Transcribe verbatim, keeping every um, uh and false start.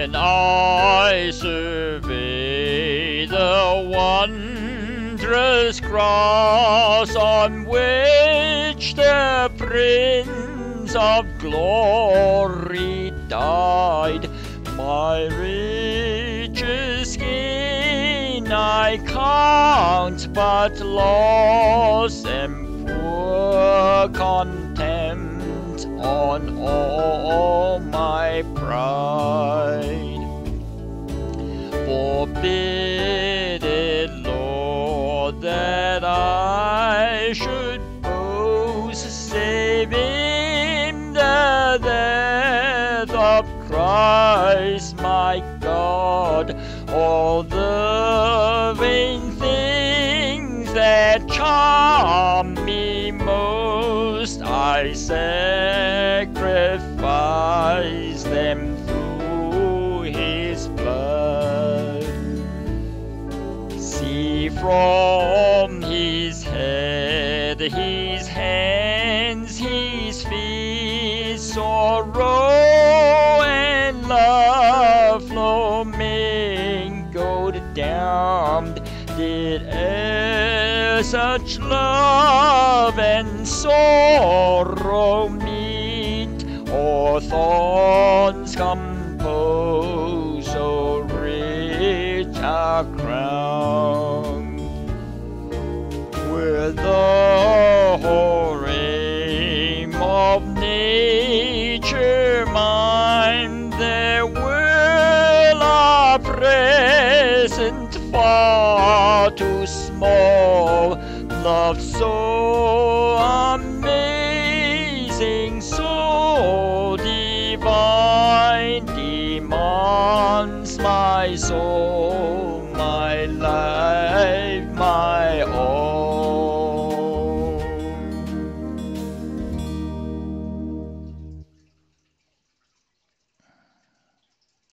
when I survey the wondrous cross on which the Prince of Glory died. My richest gain I count but loss, and poor contempt on all my pride. Forbid it, Lord, that I should boast, save in the death of Christ my God. All the vain things that charm me most, I sacrifice them through His blood. See, from His head, His hands, His feet, sorrow and love flow mingled down. Did e'er such love and sorrow meet, or thorns compose so rich a crown? With the whole aim of nature mine, there will a present far too small, love so